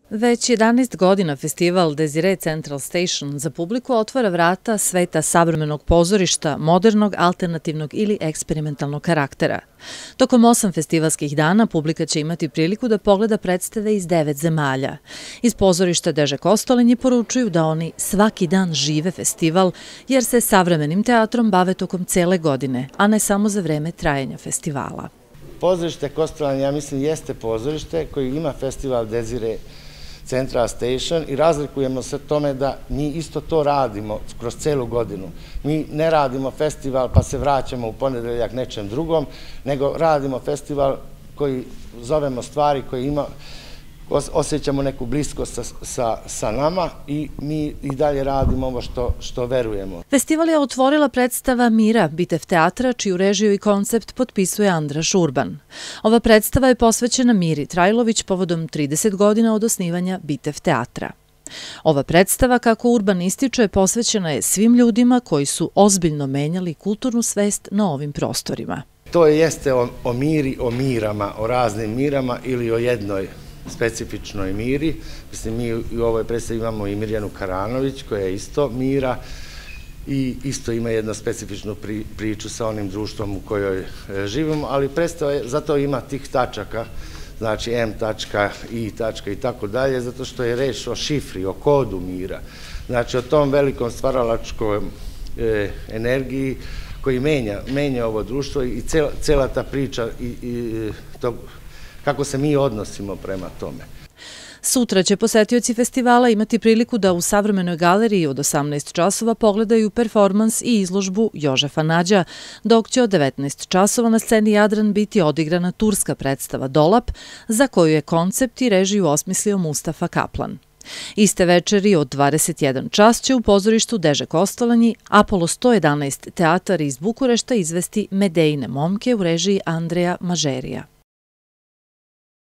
Već 11 godina festival Desire Central Station za publiku otvara vrata sveta savremenog pozorišta, modernog, alternativnog ili eksperimentalnog karaktera. Tokom 8 festivalskih dana publika će imati priliku da pogleda predstave iz 9 zemalja. Iz pozorišta Deže Kostolenji poručuju da oni svaki dan žive festival jer se savremenim teatrom bave tokom cele godine, a ne samo za vreme trajanja festivala. Pozorište Kostolanj, ja mislim, jeste pozorište koji ima festival Desire Central Station i razlikujemo se tome da mi isto to radimo kroz celu godinu. Mi ne radimo festival pa se vraćamo u ponedeljak nečem drugom, nego radimo festival koji zovemo stvari koje osjećamo neku bliskost sa nama i mi i dalje radimo ovo što verujemo. Festival je otvorila predstava Mira, Bitev teatra, čiju režiju i koncept potpisuje Andraš Urban. Ova predstava je posvećena Miri Trajlović povodom 30 godina od osnivanja Bitev teatra. Ova predstava, kako Urban ističe, posvećena je svim ljudima koji su ozbiljno menjali kulturnu svest na ovim prostorima. To jeste o miri, o mirama, o raznim mirama ili o jednoj specifičnoj miri. Mislim, mi u ovoj predstavi imamo i Mirjanu Karanović, koja je isto mira i isto ima jednu specifičnu priču sa onim društvom u kojoj živimo, ali predstava zato ima tih tačaka, znači M tačka, I tačka i tako dalje, zato što je reč o šifri, o kodu mira, znači o tom velikom stvaralačkoj energiji koji menja ovo društvo i cela ta priča i tog kako se mi odnosimo prema tome. Sutra će posetioci festivala imati priliku da u savremenoj galeriji od 18 časova pogledaju performans i izložbu Jožefa Nađa, dok će od 19 časova na sceni Jadran biti odigrana turska predstava Dolap, za koju je koncept i režiju osmislio Mustafa Kaplan. Iste večeri od 21 čas će u pozorištu Deže Kostolanji Apollo 111 teatar iz Bukurešta izvesti Medejine momke u režiji Andreja Mažerija.